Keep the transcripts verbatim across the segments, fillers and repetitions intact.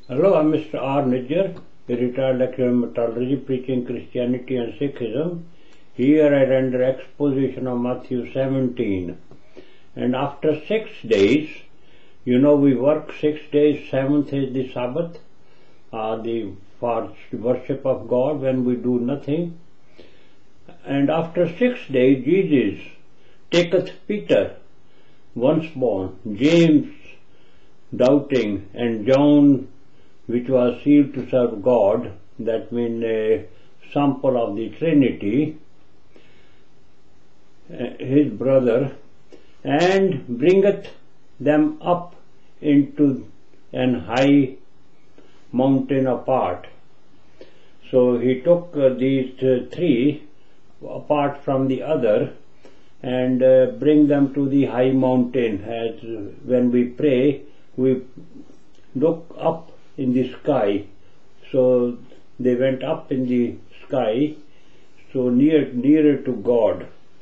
Hello, I'm Mister R. Nijjar, a retired lecturer in metallurgy, preaching Christianity and Sikhism. Here I render exposition of Matthew seventeen. And after six days, you know we work six days, seventh is the Sabbath, uh, the for worship of God when we do nothing. And after six days, Jesus taketh Peter, once born, James, doubting, and John, which was sealed to serve God, that means a sample of the Trinity, his brother, and bringeth them up into an high mountain apart. So he took uh, these uh, three apart from the other and uh, bring them to the high mountain. As uh, when we pray, we look up in the sky. So they went up in the sky, so near nearer to God,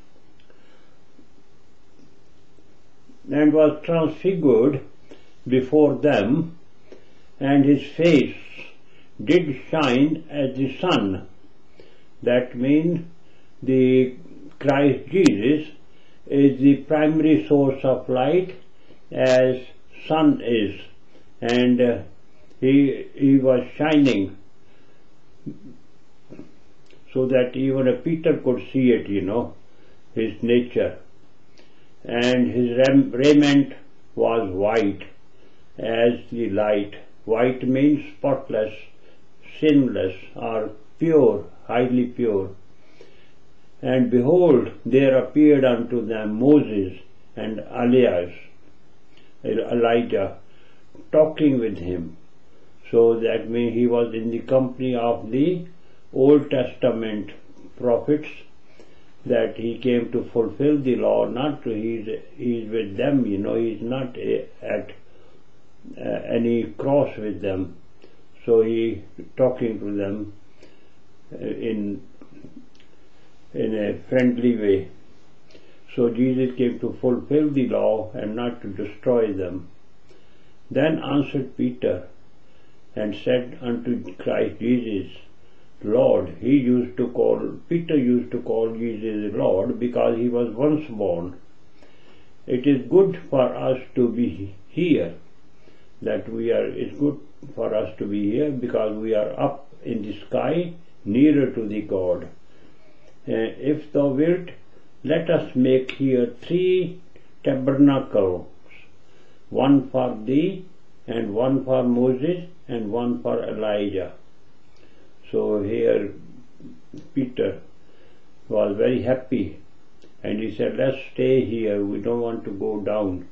and was transfigured before them, and his face did shine as the sun. That means the Christ Jesus is the primary source of light, as sun is, and uh, he, he was shining so that even a Peter could see it, you know, his nature. And his raiment was white as the light. White means spotless, sinless, or pure, highly pure. And behold, there appeared unto them Moses and Elias, Elijah, talking with him. So that means he was in the company of the Old Testament prophets, that he came to fulfill the law, not to, he's, he's with them, you know, he's not a, at uh, any cross with them. So he talking to them uh, in, in a friendly way. So Jesus came to fulfill the law and not to destroy them. Then answered Peter and said unto Christ Jesus, Lord. He used to call, Peter used to call Jesus Lord because he was once born. It is good for us to be here, that we are, it's good for us to be here because we are up in the sky, nearer to the God. Uh, if thou wilt, let us make here three tabernacles, one for thee, and one for Moses, and one for Elijah. So here Peter was very happy, and he said, let's stay here, we don't want to go down.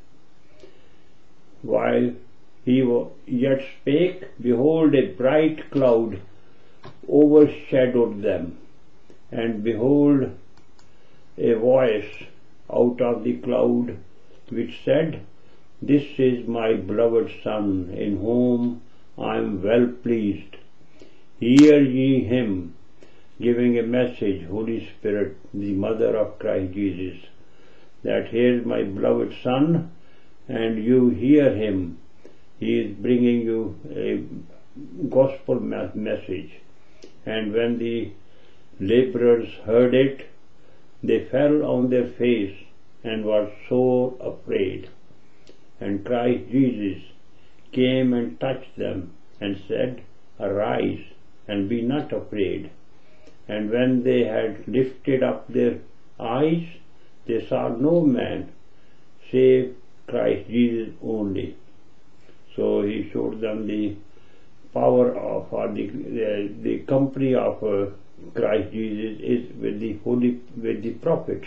While he yet spake, behold, a bright cloud overshadowed them, and behold, a voice out of the cloud which said, This is my beloved Son, in whom I am well pleased. Hear ye him, giving a message, Holy Spirit, the mother of Christ Jesus, that here is my beloved Son, and you hear him. He is bringing you a gospel message. And when the laborers heard it, they fell on their face and were sore afraid. And Christ Jesus came and touched them and said, Arise, and be not afraid. And when they had lifted up their eyes, they saw no man save Christ Jesus only. So he showed them the power of, or the, the, the company of uh, Christ Jesus is with the holy, with the prophets.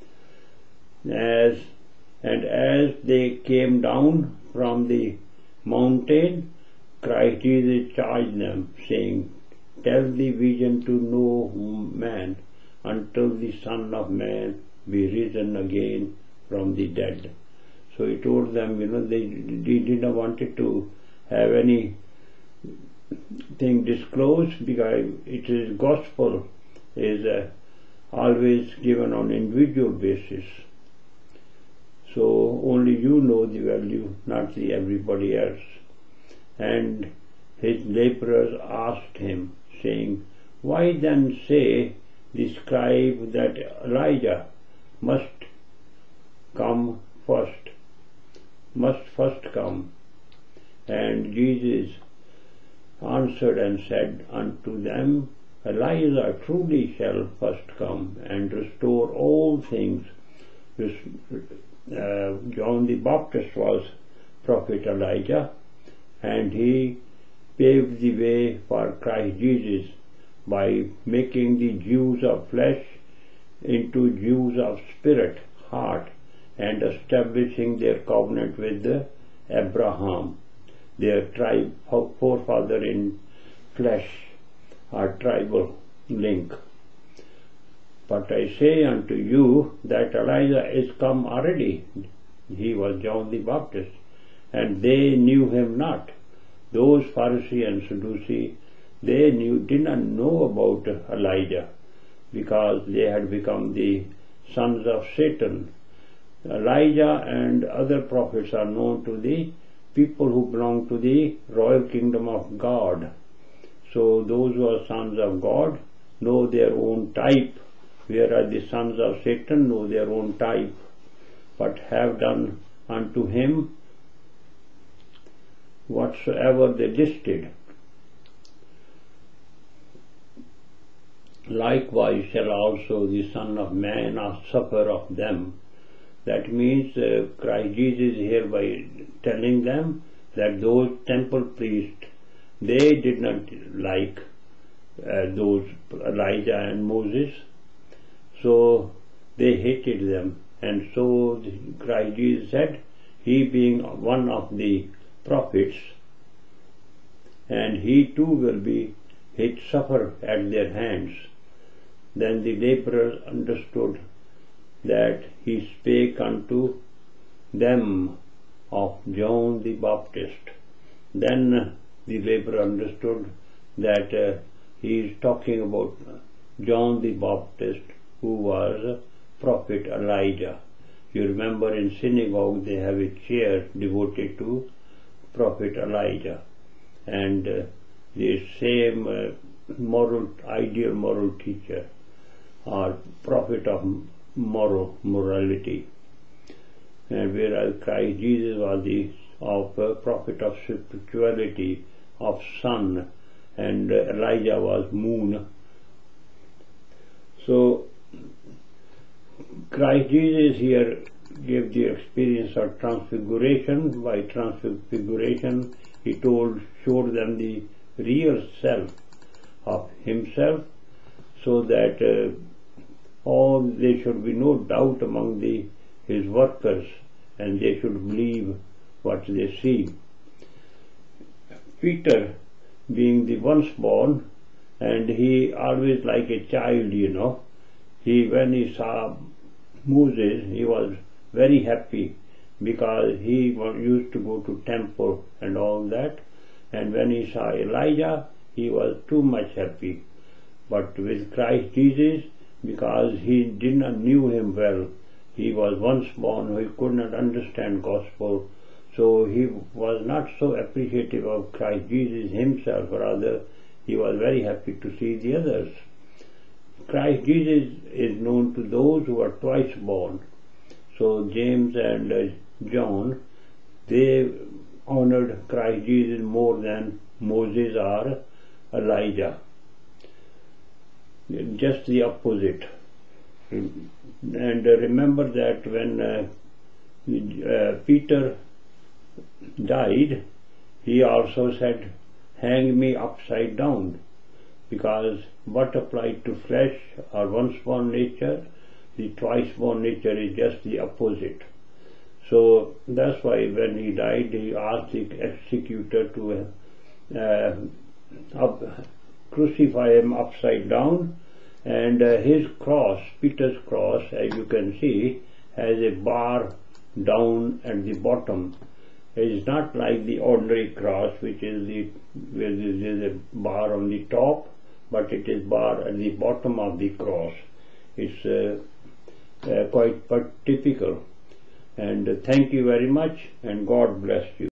As and as they came down from the mountain, Christ Jesus charged them, saying, Tell the vision to no man until the Son of Man be risen again from the dead. So he told them, you know, they, they didn't want it to have any thing disclosed, because it is gospel is uh, always given on individual basis. So only you know the value, not the everybody else. And his laborers asked him, saying, Why then say the scribe that Elijah must come first, must first come? And Jesus answered and said unto them, Elijah truly shall first come and restore all things. This, uh, John the Baptist was prophet Elijah, and he paved the way for Christ Jesus by making the Jews of flesh into Jews of spirit, heart, and establishing their covenant with Abraham, their tribe forefather in flesh, or tribal link. But I say unto you that Elijah is come already. He was John the Baptist, and they knew him not. Those Pharisees and Sadducees, they knew, did not know about Elijah, because they had become the sons of Satan. Elijah and other prophets are known to the people who belong to the royal kingdom of God. So those who are sons of God know their own type, whereas the sons of Satan know their own type, but have done unto him whatsoever they listed. Likewise shall also the Son of Man suffer of them. That means uh, Christ Jesus hereby telling them that those temple priests, they did not like uh, those Elijah and Moses, so they hated them. And so Christ Jesus said, he being one of the prophets, and he too will be hit suffer at their hands. Then the laborers understood that he spake unto them of John the Baptist. Then the laborer understood that uh, he is talking about John the Baptist, who was prophet Elijah. You remember in synagogue they have a chair devoted to prophet Elijah, and uh, the same uh, moral, ideal moral teacher or prophet of moral morality. And whereas Christ Jesus was the of a prophet of spirituality, of sun, and uh, Elijah was moon. So Christ Jesus here gave the experience of transfiguration. By transfiguration he told, showed them the real self of himself, so that uh, all there should be no doubt among the his workers, and they should believe what they see. Peter, being the once born, and he always like a child, you know, he when he saw Moses, he was very happy, because he used to go to temple and all that, and when he saw Elijah, he was too much happy. But with Christ Jesus, because he did not knew him well, he was once born, he could not understand gospel, so he was not so appreciative of Christ Jesus himself, rather he was very happy to see the others. Christ Jesus is known to those who are twice born. So James and uh, John, they honored Christ Jesus more than Moses or Elijah. Just the opposite. And uh, remember that when uh, uh, Peter died, he also said, hang me upside down, because what applied to flesh or once born nature, the twice born nature is just the opposite. So that's why when he died, he asked the executor to uh, up, crucify him upside down, and uh, his cross, Peter's cross, as you can see, has a bar down at the bottom. It is not like the ordinary cross, which is the where there is a bar on the top, but it is bar at the bottom of the cross. It's uh, uh, quite typical. And uh, thank you very much, and God bless you.